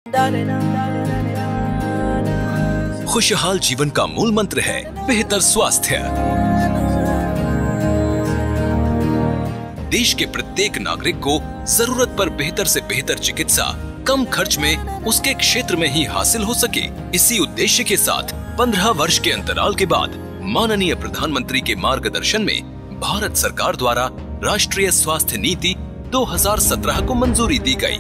खुशहाल जीवन का मूल मंत्र है बेहतर स्वास्थ्य। देश के प्रत्येक नागरिक को जरूरत पर बेहतर से बेहतर चिकित्सा कम खर्च में उसके क्षेत्र में ही हासिल हो सके। इसी उद्देश्य के साथ 15 वर्ष के अंतराल के बाद माननीय प्रधानमंत्री के मार्गदर्शन में भारत सरकार द्वारा राष्ट्रीय स्वास्थ्य नीति 2017 को मंजूरी दी गई।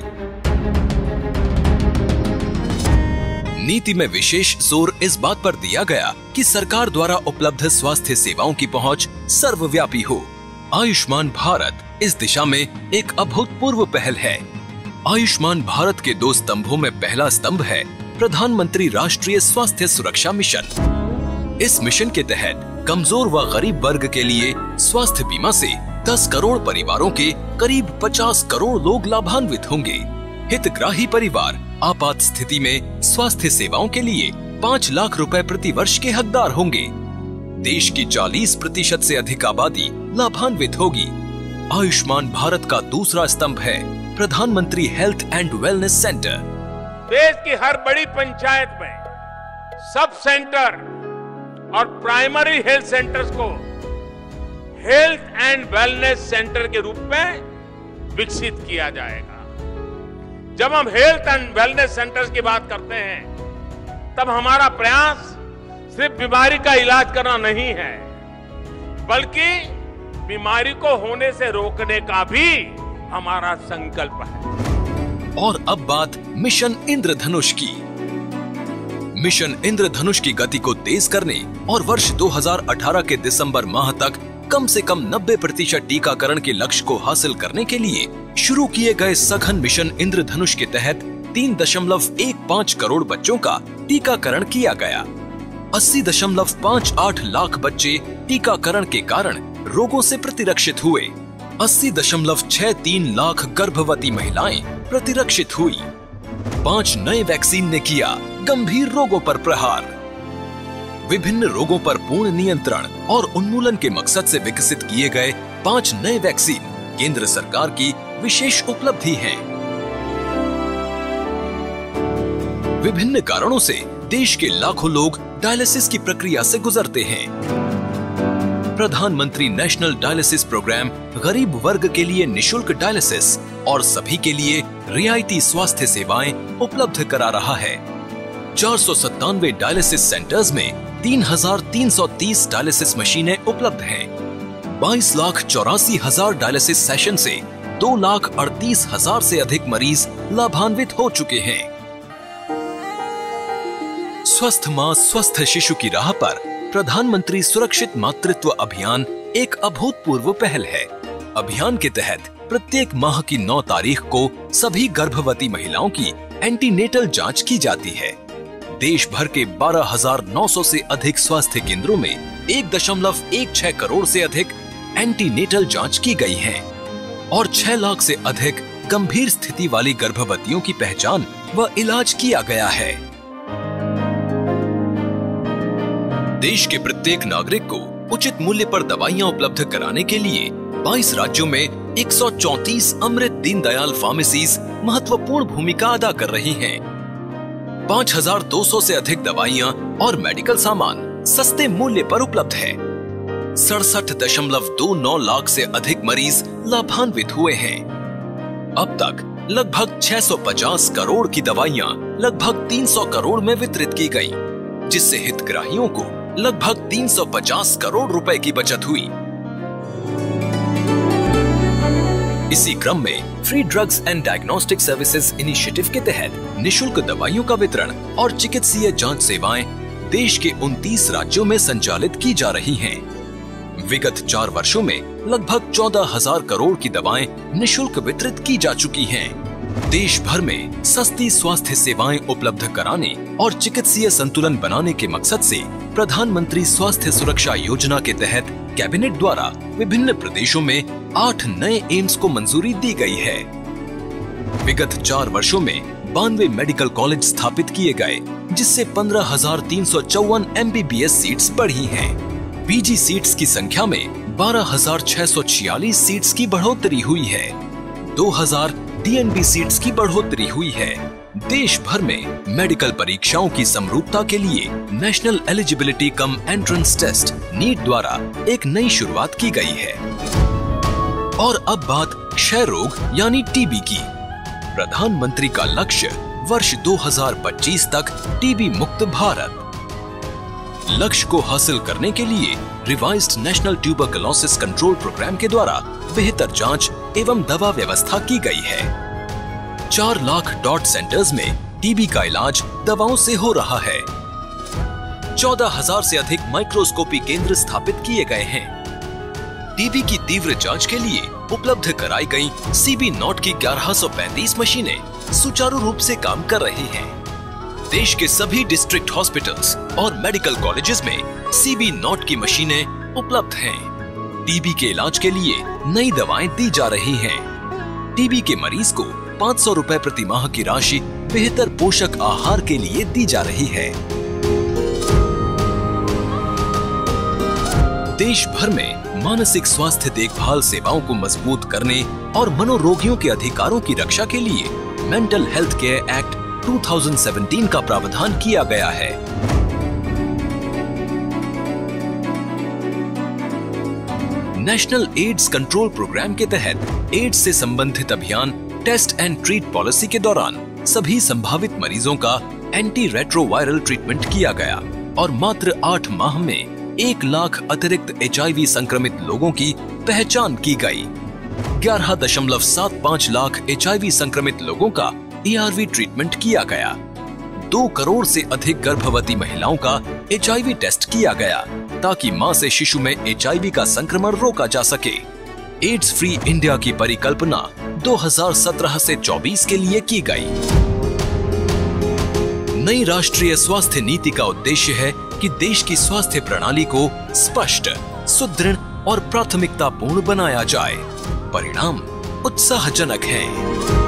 नीति में विशेष जोर इस बात पर दिया गया कि सरकार द्वारा उपलब्ध स्वास्थ्य सेवाओं की पहुंच सर्वव्यापी हो। आयुष्मान भारत इस दिशा में एक अभूतपूर्व पहल है। आयुष्मान भारत के 2 स्तंभों में पहला स्तंभ है प्रधानमंत्री राष्ट्रीय स्वास्थ्य सुरक्षा मिशन। इस मिशन के तहत कमजोर व गरीब वर्ग के लिए स्वास्थ्य बीमा से 10 करोड़ परिवारों के करीब 50 करोड़ लोग लाभान्वित होंगे। हितग्राही परिवार आपात स्थिति में स्वास्थ्य सेवाओं के लिए 5 लाख रुपए प्रति वर्ष के हकदार होंगे। देश की 40% से अधिक आबादी लाभान्वित होगी। आयुष्मान भारत का दूसरा स्तंभ है प्रधानमंत्री हेल्थ एंड वेलनेस सेंटर। देश की हर बड़ी पंचायत में सब सेंटर और प्राइमरी हेल्थ सेंटर्स को हेल्थ एंड वेलनेस सेंटर के रूप में विकसित किया जाएगा। जब हम हेल्थ एंड वेलनेस सेंटर्स की बात करते हैं तब हमारा प्रयास सिर्फ बीमारी का इलाज करना नहीं है, बल्कि बीमारी को होने से रोकने का भी हमारा संकल्प है। और अब बात मिशन इंद्रधनुष की। मिशन इंद्रधनुष की गति को तेज करने और वर्ष 2018 के दिसंबर माह तक कम से कम 90% टीकाकरण के लक्ष्य को हासिल करने के लिए शुरू किए गए सघन मिशन इंद्रधनुष के तहत 3.15 करोड़ बच्चों का टीकाकरण किया गया। 80.58 लाख बच्चे टीकाकरण के कारण रोगों से प्रतिरक्षित हुए। 80.63 लाख गर्भवती महिलाएं प्रतिरक्षित हुई। 5 नए वैक्सीन ने किया गंभीर रोगों पर प्रहार। विभिन्न रोगों पर पूर्ण नियंत्रण और उन्मूलन के मकसद से विकसित किए गए 5 नए वैक्सीन केंद्र सरकार की विशेष उपलब्धि है। विभिन्न कारणों से देश के लाखों लोग डायलिसिस की प्रक्रिया से गुजरते हैं। प्रधानमंत्री नेशनल डायलिसिस प्रोग्राम गरीब वर्ग के लिए निशुल्क डायलिसिस और सभी के लिए रियायती स्वास्थ्य सेवाएं उपलब्ध करा रहा है। 497 डायलिसिस सेंटर्स में 3,330 डायलिसिस मशीनें उपलब्ध हैं। 22,84,000 डायलिसिस सेशन से 2,38,000 से अधिक मरीज लाभान्वित हो चुके हैं। स्वस्थ मां स्वस्थ शिशु की राह पर प्रधानमंत्री सुरक्षित मातृत्व अभियान एक अभूतपूर्व पहल है। अभियान के तहत प्रत्येक माह की 9 तारीख को सभी गर्भवती महिलाओं की एंटीनेटल जांच की जाती है। देश भर के 12,900 से अधिक स्वास्थ्य केंद्रों में 1.16 करोड़ से अधिक एंटीनेटल जांच की गई है और 6 लाख से अधिक गंभीर स्थिति वाली गर्भवतियों की पहचान व इलाज किया गया है। देश के प्रत्येक नागरिक को उचित मूल्य पर दवाइयां उपलब्ध कराने के लिए 22 राज्यों में 134 अमृत दीनदयाल फार्मेसीज महत्वपूर्ण भूमिका अदा कर रही हैं। 5,200 से अधिक दवाइयां और मेडिकल सामान सस्ते मूल्य पर उपलब्ध है। 67.29 लाख से अधिक मरीज लाभान्वित हुए हैं। अब तक लगभग 650 करोड़ की दवाइयां लगभग 300 करोड़ में वितरित की गई, जिससे हितग्राहियों को लगभग 350 करोड़ रुपए की बचत हुई। इसी क्रम में free drugs and diagnostic services initiative के तहत निशुल्क दवाइयों का वितरण और चिकित्सीय जांच सेवाएं देश के 29 राज्यों में संचालित की जा रही हैं। विगत 4 वर्षों में लगभग 14,000 करोड़ की दवाएं निशुल्क वितरित की जा चुकी हैं। देश भर में सस्ती स्वास्थ्य सेवाएं उपलब्ध कराने और चिकित्सीय संतुलन बनाने के मकसद से प्रधानमंत्री स्वास्थ्य सुरक्षा योजना के तहत कैबिनेट द्वारा विभिन्न प्रदेशों में 8 नए एम्स को मंजूरी दी गई है। विगत 4 वर्षों में 92 मेडिकल कॉलेज स्थापित किए गए, जिससे 15,354 MBBS सीट्स बढ़ी हैं। पीजी सीट्स की संख्या में 12,646 सीट्स की बढ़ोतरी हुई है। 2,000 DNB सीट्स की बढ़ोतरी हुई है। देश भर में मेडिकल परीक्षाओं की समरूपता के लिए national eligibility cum entrance test NEET द्वारा एक नई शुरुआत की गई है। और अब बात क्षय रोग यानी टीबी की। प्रधानमंत्री का लक्ष्य वर्ष 2025 तक टीबी मुक्त भारत। लक्ष्य को हासिल करने के लिए revised national tuberculosis control programme के द्वारा बेहतर जांच एवं दवा व्यवस्था की गई है। 4 लाख डॉट सेंटर्स में टीबी का इलाज दवाओं से हो रहा है। 14,000 से अधिक माइक्रोस्कोपी केंद्र स्थापित किए गए हैं। टीबी की तीव्र जांच के लिए उपलब्ध कराई गई सीबी नॉट की 1135 मशीनें सुचारू रूप से काम कर रही हैं। देश के सभी डिस्ट्रिक्ट हॉस्पिटल्स और मेडिकल कॉलेजेस में सीबी नॉट की मशीनें उपलब्ध हैं। टीबी के इलाज के लिए नई दवाएं दी जा रही हैं। टीबी के मरीज को 500 रुपए प्रति माह की राशि बेहतर पोषक आहार के लिए दी जा रही है। देश भर में मानसिक स्वास्थ्य देखभाल सेवाओं को मजबूत करने और मनोरोगियों के अधिकारों की रक्षा के लिए मेंटल हेल्थ केयर एक्ट 2017 का प्रावधान किया गया है। नेशनल एड्स कंट्रोल प्रोग्राम के तहत एड्स से संबंधित अभियान टेस्ट एंड ट्रीट पॉलिसी के दौरान सभी संभावित मरीजों का एंटी रेट्रोवायरल ट्रीटमेंट किया गया और मात्र 8 माह में 1 लाख अतिरिक्त HIV संक्रमित लोगों की पहचान की गई। 11.75 लाख HIV संक्रमित लोगों का ARV ट्रीटमेंट किया गया। 2 करोड़ से अधिक गर्भवती महिलाओं का HIV टेस्ट किया गया ताकि मां से शिशु में HIV का संक्रमण रोका जा सके। एड्स फ्री इंडिया की परिकल्पना 2017 से 24 के लिए की गई। नई राष्ट्रीय स्वास्थ्य नीति का उद्देश्य है कि देश की स्वास्थ्य प्रणाली को स्पष्ट, सुदृढ़ और प्राथमिकतापूर्ण बनाया जाए। परिणाम उत्साहजनक हैं।